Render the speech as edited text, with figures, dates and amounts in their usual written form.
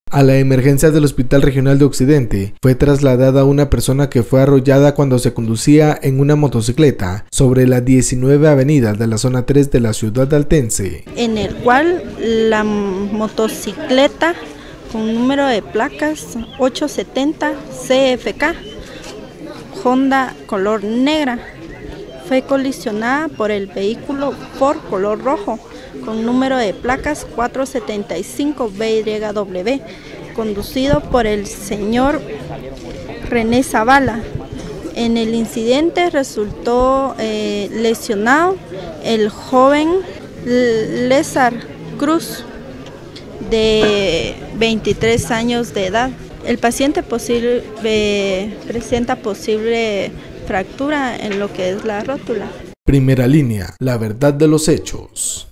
A la emergencia del Hospital Regional de Occidente fue trasladada una persona que fue arrollada cuando se conducía en una motocicleta sobre la 19 Avenida de la zona 3 de la ciudad altense, en el cual la motocicleta con número de placas 870 CFK Honda color negra fue colisionada por el vehículo Ford color rojo con número de placas 475 BYW, conducido por el señor René Zavala. En el incidente resultó lesionado el joven Lázar Cruz, de 23 años de edad. El paciente presenta posible fractura en lo que es la rótula. Primera Línea, la verdad de los hechos.